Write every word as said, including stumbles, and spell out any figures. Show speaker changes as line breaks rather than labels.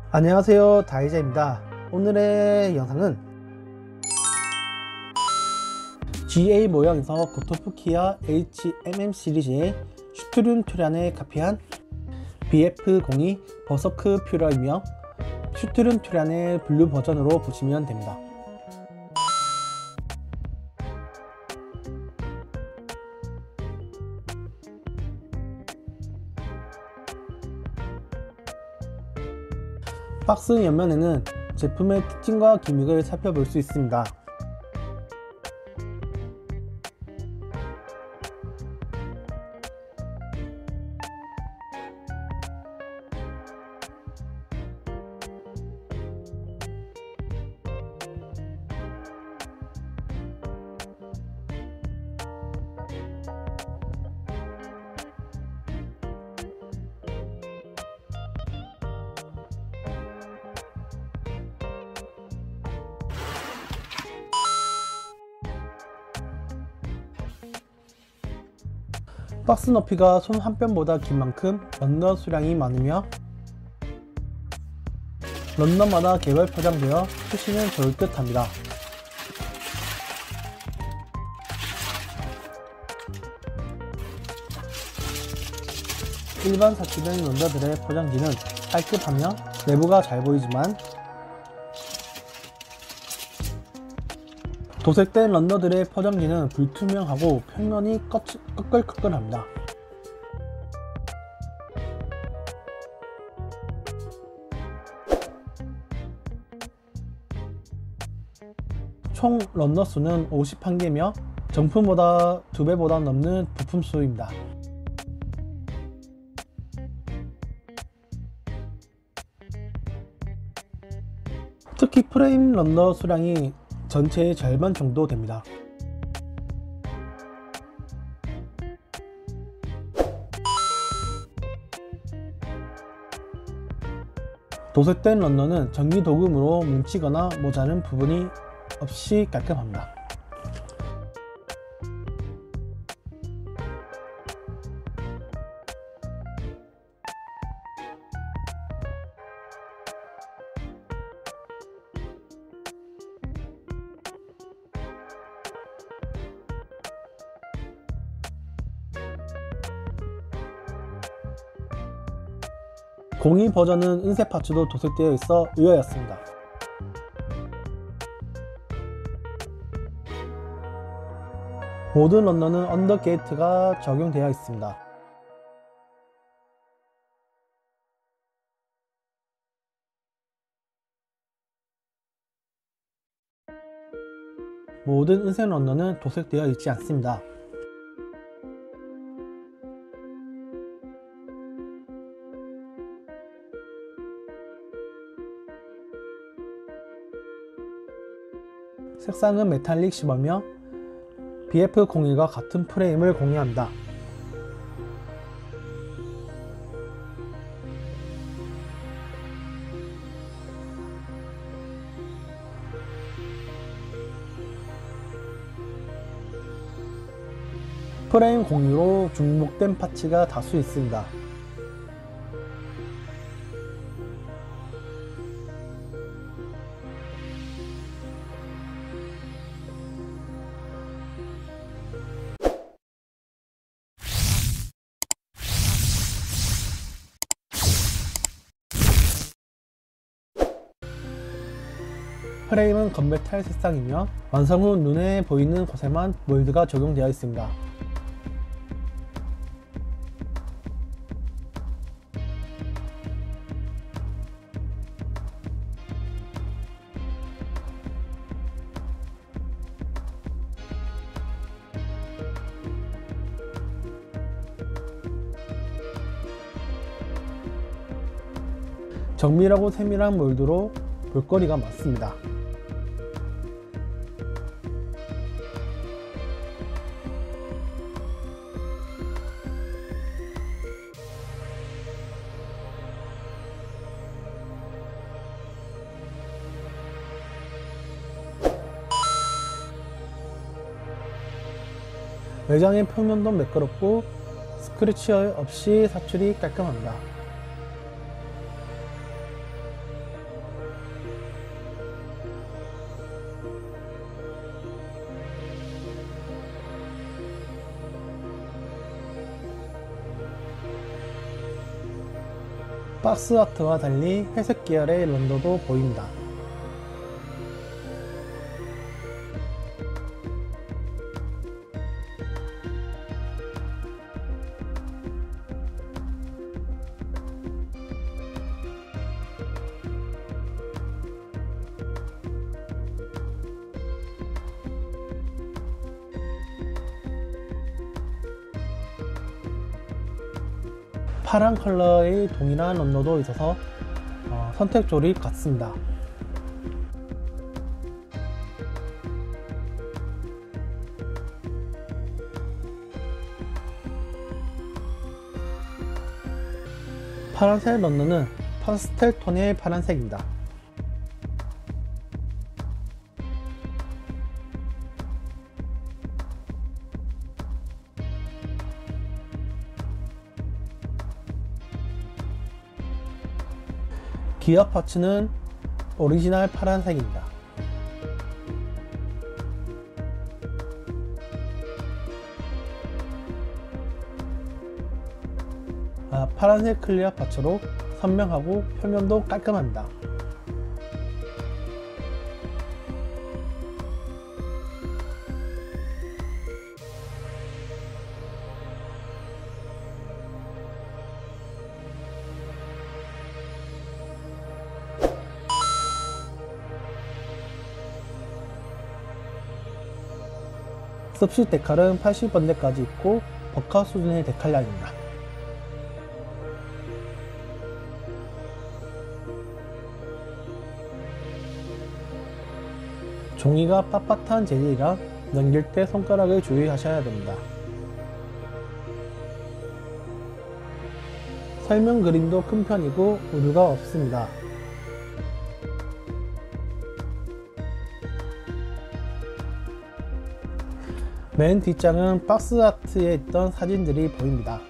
안녕하세요, 다이자입니다. 오늘의 영상은 지에이 모형에서 고토프키아 에이치엠엠 시리즈의 슈트룸 튜란에 카피한 비에프 공이 버서크 퓨러이며 슈트룸 튜란의 블루 버전으로 보시면 됩니다. 박스 옆면에는 제품의 특징과 기믹을 살펴볼 수 있습니다. 박스 높이가 손 한 뼘보다 긴 만큼 런너 수량이 많으며 런너마다 개별 포장되어 수시는 좋을 듯 합니다. 일반 사치된 런너들의 포장지는 깔끔하며 내부가 잘 보이지만 도색된 런너들의 포장지는 불투명하고 표면이 꺼끌꺼끌합니다. 총 런너 수는 오십일 개며 정품보다 두 배보다 넘는 부품 수입니다. 특히 프레임 런너 수량이 전체의 절반 정도 됩니다. 도색된 런너는 전기 도금으로 뭉치거나 모자른 부분이 없이 깔끔합니다. 공이 버전은 은색 파츠도 도색되어 있어 의외였습니다. 모든 런너는 언더 게이트가 적용되어 있습니다. 모든 은색 런너는 도색되어 있지 않습니다. 색상은 메탈릭 실버며 비에프 공일과 같은 프레임을 공유합니다. 프레임 공유로 중복된 파츠가 다수 있습니다. 프레임은 건메탈 색상이며 완성 후 눈에 보이는 곳에만 몰드가 적용되어 있습니다. 정밀하고 세밀한 몰드로 볼거리가 많습니다. 외장의 표면도 매끄럽고 스크래치 없이 사출이 깔끔합니다. 박스 아트와 달리 회색 계열의 런더도 보인다. 파란 컬러의 동일한 런너도 있어서 어, 선택 조립 같습니다. 파란색 런너는 파스텔 톤의 파란색입니다. 기어 파츠는 오리지널 파란색입니다. 아, 파란색 클리어 파츠로 선명하고 표면도 깔끔합니다. 습식 데칼은 팔십 번대까지 있고 버카 수준의 데칼량입니다. 종이가 빳빳한 재질이라 넘길 때 손가락을 주의하셔야 됩니다. 설명 그림도 큰 편이고 오류가 없습니다. 맨 뒷장은 박스 아트에 있던 사진들이 보입니다.